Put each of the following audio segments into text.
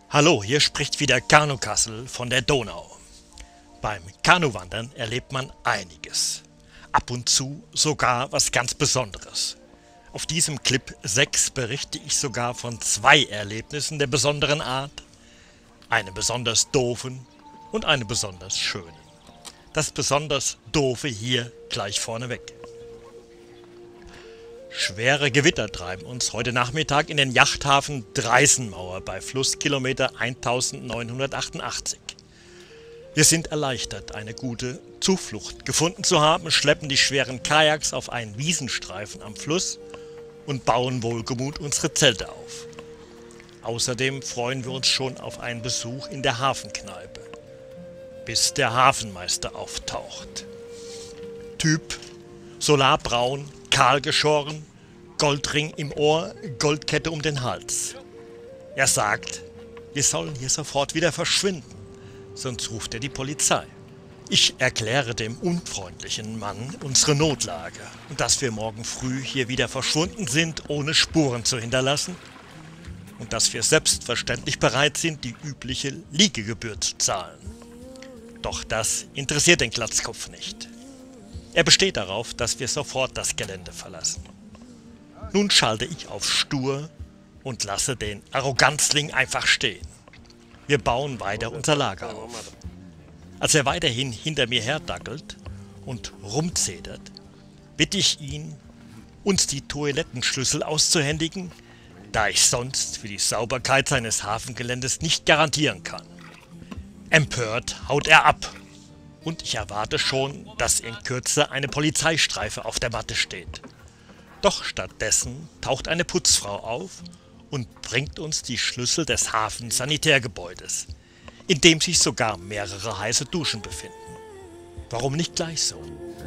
Hallo, hier spricht wieder Kanukassel von der Donau. Beim Kanuwandern erlebt man einiges. Ab und zu sogar was ganz Besonderes. Auf diesem Clip 6 berichte ich sogar von 2 Erlebnissen der besonderen Art. Eine besonders doofen und eine besonders schönen. Das besonders doofe hier gleich vorneweg. Schwere Gewitter treiben uns heute Nachmittag in den Yachthafen Dreisenmauer bei Flusskilometer 1988. Wir sind erleichtert, eine gute Zuflucht gefunden zu haben, schleppen die schweren Kajaks auf einen Wiesenstreifen am Fluss und bauen wohlgemut unsere Zelte auf. Außerdem freuen wir uns schon auf einen Besuch in der Hafenkneipe, bis der Hafenmeister auftaucht. Typ: solarbraun, kahl geschoren, Goldring im Ohr, Goldkette um den Hals. Er sagt, wir sollen hier sofort wieder verschwinden, sonst ruft er die Polizei. Ich erkläre dem unfreundlichen Mann unsere Notlage und dass wir morgen früh hier wieder verschwunden sind, ohne Spuren zu hinterlassen, und dass wir selbstverständlich bereit sind, die übliche Liegegebühr zu zahlen. Doch das interessiert den Glatzkopf nicht. Er besteht darauf, dass wir sofort das Gelände verlassen. Nun schalte ich auf stur und lasse den Arroganzling einfach stehen. Wir bauen weiter unser Lager auf. Als er weiterhin hinter mir herdackelt und rumzedert, bitte ich ihn, uns die Toilettenschlüssel auszuhändigen, da ich sonst für die Sauberkeit seines Hafengeländes nicht garantieren kann. Empört haut er ab. Und ich erwarte schon, dass in Kürze eine Polizeistreife auf der Matte steht. Doch stattdessen taucht eine Putzfrau auf und bringt uns die Schlüssel des Hafensanitärgebäudes, in dem sich sogar mehrere heiße Duschen befinden. Warum nicht gleich so?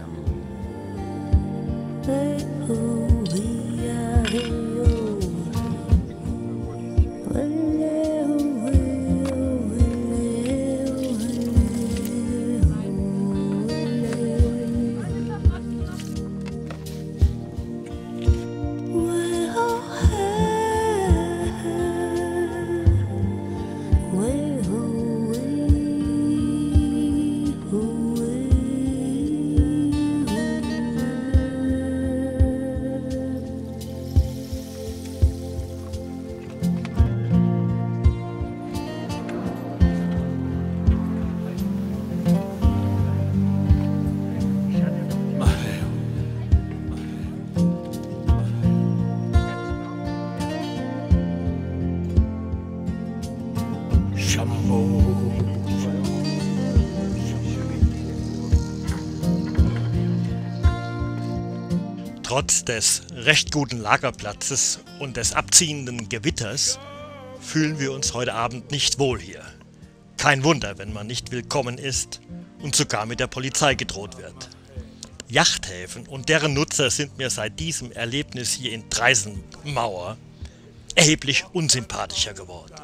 Trotz des recht guten Lagerplatzes und des abziehenden Gewitters fühlen wir uns heute Abend nicht wohl hier. Kein Wunder, wenn man nicht willkommen ist und sogar mit der Polizei gedroht wird. Yachthäfen und deren Nutzer sind mir seit diesem Erlebnis hier in Dreisenmauer erheblich unsympathischer geworden.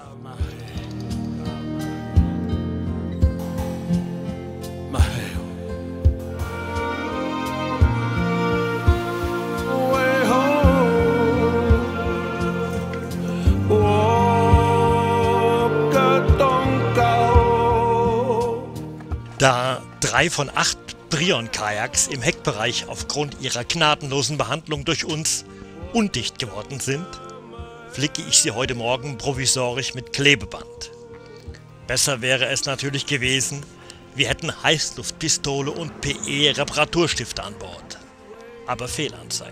Da 3 von 8 Brion-Kajaks im Heckbereich aufgrund ihrer gnadenlosen Behandlung durch uns undicht geworden sind, flicke ich sie heute Morgen provisorisch mit Klebeband. Besser wäre es natürlich gewesen, wir hätten Heißluftpistole und PE-Reparaturstifte an Bord. Aber Fehlanzeige.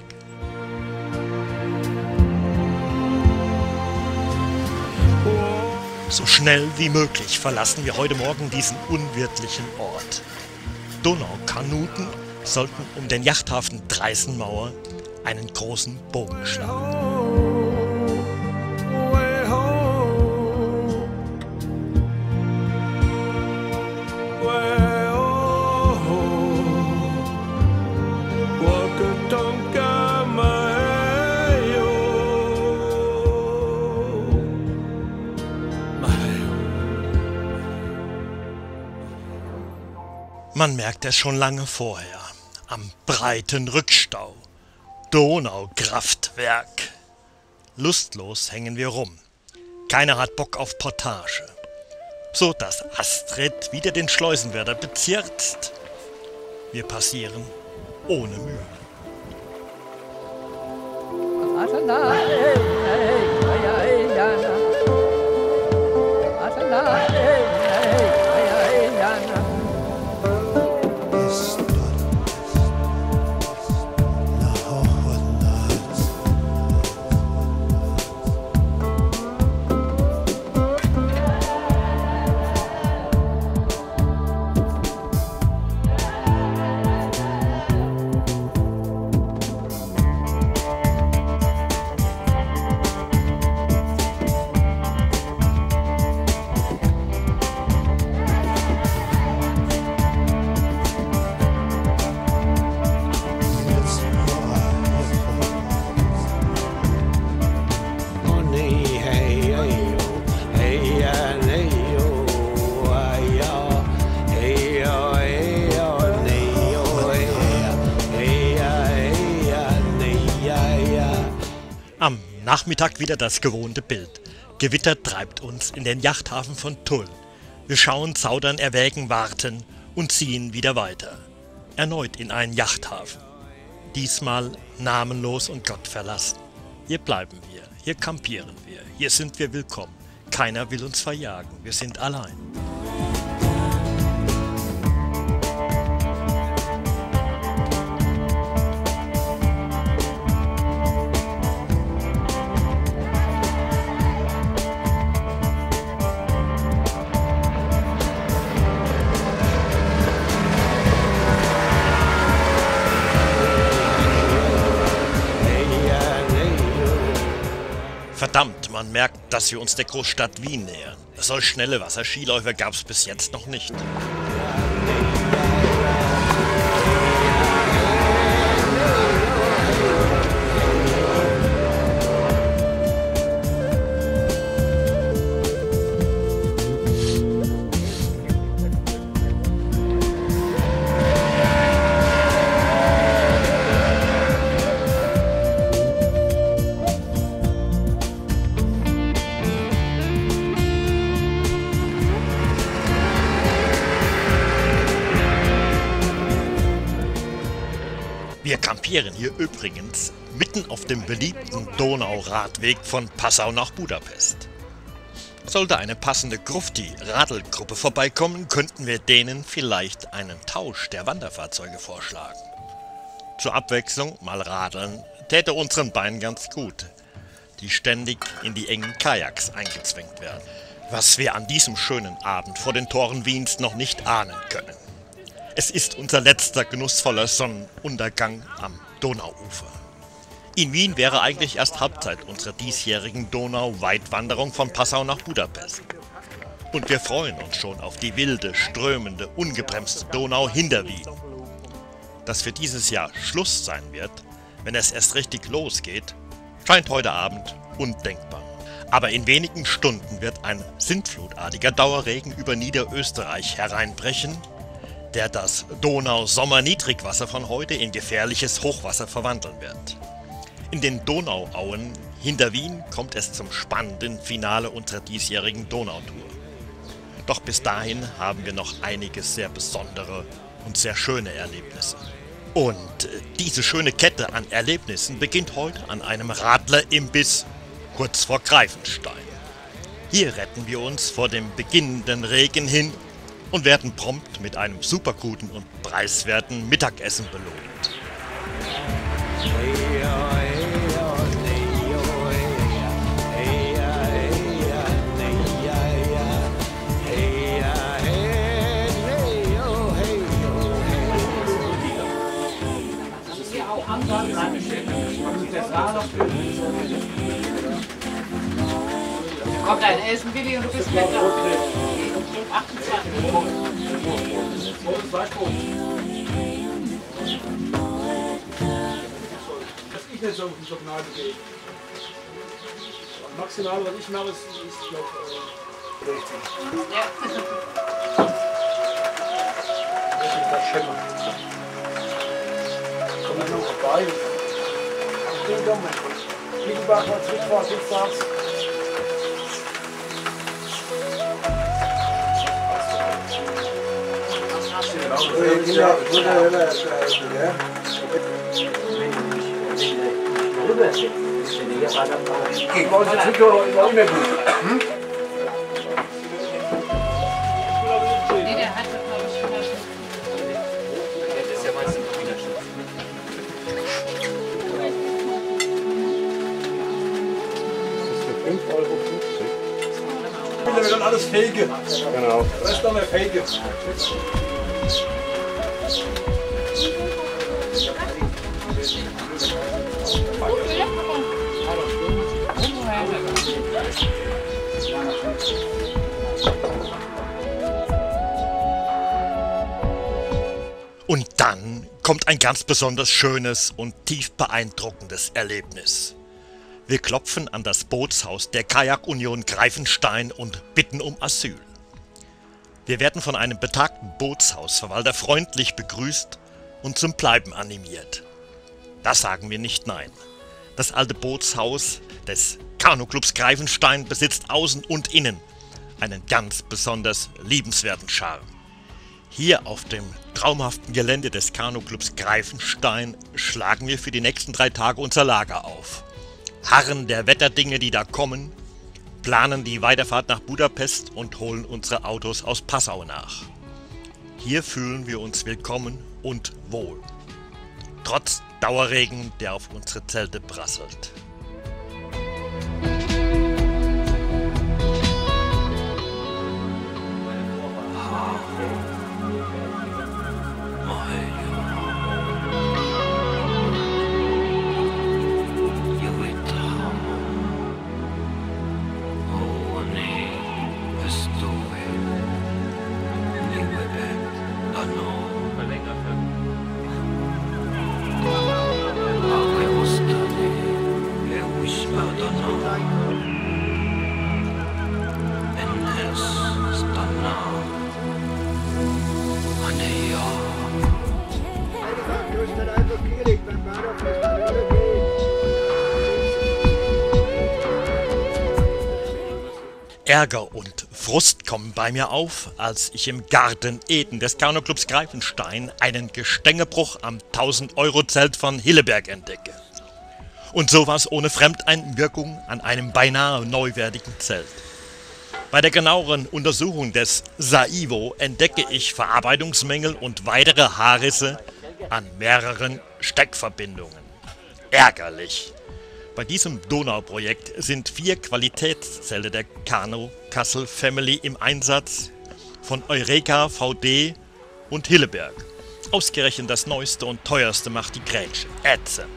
So schnell wie möglich verlassen wir heute Morgen diesen unwirtlichen Ort. Donaukanuten sollten um den Yachthafen Dreisenmauer einen großen Bogen schlagen. Man merkt es schon lange vorher, am breiten Rückstau. Donaukraftwerk. Lustlos hängen wir rum. Keiner hat Bock auf Portage. So dass Astrid wieder den Schleusenwärter bezirzt. Wir passieren ohne Mühe. Am Nachmittag wieder das gewohnte Bild. Gewitter treibt uns in den Yachthafen von Tull. Wir schauen, zaudern, erwägen, warten und ziehen wieder weiter. Erneut in einen Yachthafen. Diesmal namenlos und gottverlassen. Hier bleiben wir, hier kampieren wir, hier sind wir willkommen. Keiner will uns verjagen, wir sind allein. Verdammt, man merkt, dass wir uns der Großstadt Wien nähern. Solch schnelle Wasserskiläufer gab es bis jetzt noch nicht. Wir kampieren hier übrigens mitten auf dem beliebten Donauradweg von Passau nach Budapest. Sollte eine passende Grufti-Radelgruppe vorbeikommen, könnten wir denen vielleicht einen Tausch der Wanderfahrzeuge vorschlagen. Zur Abwechslung mal radeln täte unseren Beinen ganz gut, die ständig in die engen Kajaks eingezwängt werden. Was wir an diesem schönen Abend vor den Toren Wiens noch nicht ahnen können. Es ist unser letzter genussvoller Sonnenuntergang am Donauufer. In Wien wäre eigentlich erst Halbzeit unserer diesjährigen Donau-Weitwanderung von Passau nach Budapest. Und wir freuen uns schon auf die wilde, strömende, ungebremste Donau hinter Wien. Dass für dieses Jahr Schluss sein wird, wenn es erst richtig losgeht, scheint heute Abend undenkbar. Aber in wenigen Stunden wird ein sintflutartiger Dauerregen über Niederösterreich hereinbrechen, der das Donau-Sommerniedrigwasser von heute in gefährliches Hochwasser verwandeln wird. In den Donauauen hinter Wien kommt es zum spannenden Finale unserer diesjährigen Donautour. Doch bis dahin haben wir noch einige sehr besondere und sehr schöne Erlebnisse. Und diese schöne Kette an Erlebnissen beginnt heute an einem Radlerimbiss kurz vor Greifenstein. Hier retten wir uns vor dem beginnenden Regen hin und werden prompt mit einem superguten und preiswerten Mittagessen belohnt. Kommt ein Essen, Willi, und du bist mit da. 28. Dass ich nicht so auf die Journal gehe. Maximal, was ich mache, ist glaube ich, richtig. Ja. Das Schämmer. Komm ich noch vorbei. Ich bin dumm. Mittelbach, Zwickfahrt, Zwickfahrt. Nee, der hatte, glaube ich, schon mal. Das sind alles Fake. Genau. Das ist doch eine Fake. Und dann kommt ein ganz besonders schönes und tief beeindruckendes Erlebnis. Wir klopfen an das Bootshaus der Kajak-Union Greifenstein und bitten um Asyl. Wir werden von einem betagten Bootshausverwalter freundlich begrüßt und zum Bleiben animiert. Da sagen wir nicht nein. Das alte Bootshaus des Kanuclubs Greifenstein besitzt außen und innen einen ganz besonders liebenswerten Charme. Hier auf dem traumhaften Gelände des Kanuclubs Greifenstein schlagen wir für die nächsten 3 Tage unser Lager auf. Harren der Wetterdinge, die da kommen, planen die Weiterfahrt nach Budapest und holen unsere Autos aus Passau nach. Hier fühlen wir uns willkommen und wohl. Trotz Dauerregen, der auf unsere Zelte prasselt. Ärger und Frust kommen bei mir auf, als ich im Garten Eden des Kanuclubs Greifenstein einen Gestängebruch am 1000-Euro-Zelt von Hilleberg entdecke. Und sowas ohne Fremdeinwirkung an einem beinahe neuwertigen Zelt. Bei der genaueren Untersuchung des Saivo entdecke ich Verarbeitungsmängel und weitere Haarrisse an mehreren Steckverbindungen. Ärgerlich. Bei diesem Donauprojekt sind 4 Qualitätszelte der Kanu Kassel Family im Einsatz von Eureka, VD und Hilleberg. Ausgerechnet das neueste und teuerste macht die Grätsche. Ätzend.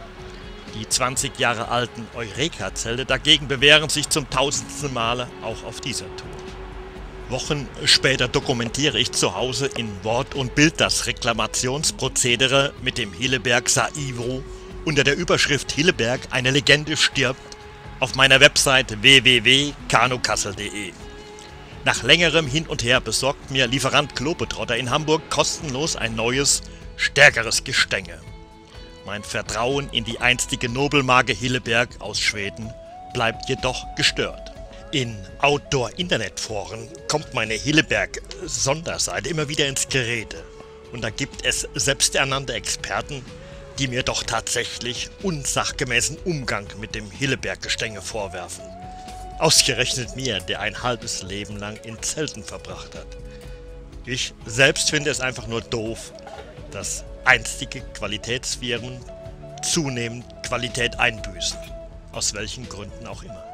Die 20 Jahre alten Eureka-Zelte dagegen bewähren sich zum 1000. Male auch auf dieser Tour. Wochen später dokumentiere ich zu Hause in Wort und Bild das Reklamationsprozedere mit dem Hilleberg Saivo unter der Überschrift Hilleberg, eine Legende stirbt, auf meiner Website www.kanukassel.de. Nach längerem Hin und Her besorgt mir Lieferant Globetrotter in Hamburg kostenlos ein neues, stärkeres Gestänge. Mein Vertrauen in die einstige Nobelmarke Hilleberg aus Schweden bleibt jedoch gestört. In Outdoor-Internetforen kommt meine Hilleberg-Sonderseite immer wieder ins Gerede. Und da gibt es selbsternannte Experten, die mir doch tatsächlich unsachgemäßen Umgang mit dem Hilleberg-Gestänge vorwerfen. Ausgerechnet mir, der ein halbes Leben lang in Zelten verbracht hat. Ich selbst finde es einfach nur doof, dass einstige Qualitätsfirmen zunehmend Qualität einbüßen. Aus welchen Gründen auch immer.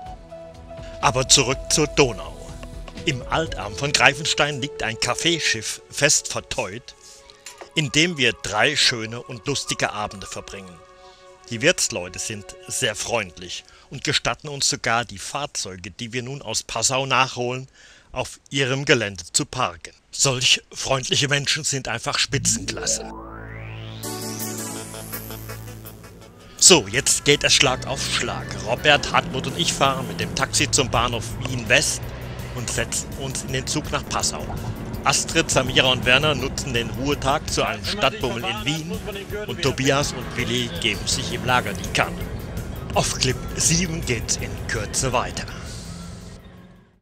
Aber zurück zur Donau. Im Altarm von Greifenstein liegt ein Kaffeeschiff fest verteut, in dem wir 3 schöne und lustige Abende verbringen. Die Wirtsleute sind sehr freundlich und gestatten uns sogar, die Fahrzeuge, die wir nun aus Passau nachholen, auf ihrem Gelände zu parken. Solch freundliche Menschen sind einfach Spitzenklasse. So, jetzt geht es Schlag auf Schlag. Robert, Hartmut und ich fahren mit dem Taxi zum Bahnhof Wien West und setzen uns in den Zug nach Passau. Astrid, Samira und Werner nutzen den Ruhetag zu einem Stadtbummel in Wien und Tobias und Willi geben sich im Lager die Kanne. Auf Clip 7 geht's in Kürze weiter.